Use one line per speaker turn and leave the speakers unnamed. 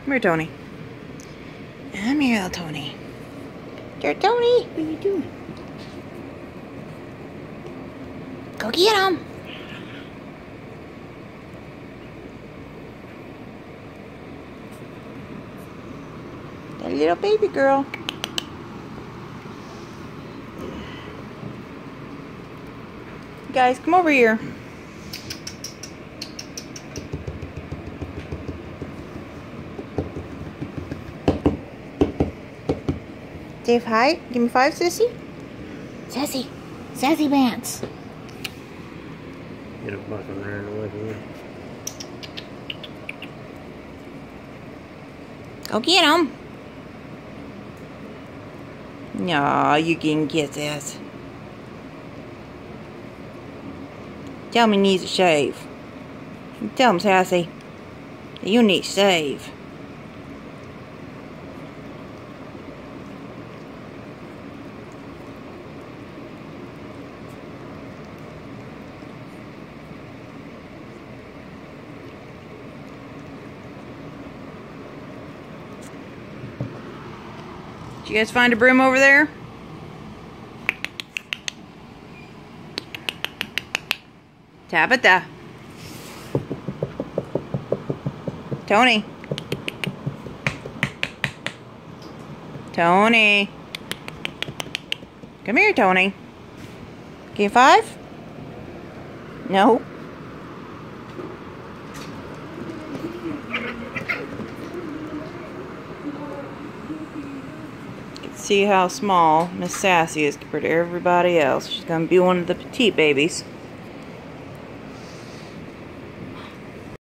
Come here, Tony. Come here, little Tony. There, Tony. What are you doing? Go get him. That little baby girl. Guys, come over here. Say hi. Give me 5, Sissy. Sassy. Sassy pants.
Get a bucket running away from you.
Go get him. No, you can get this. Tell him he needs a shave. Tell him, Sassy, that you need to shave. Did you guys find a broom over there? Tabitha. Tony. Tony. Come here, Tony. Give you 5? No. See how small Miss Sassy is compared to everybody else. She's gonna be one of the petite babies.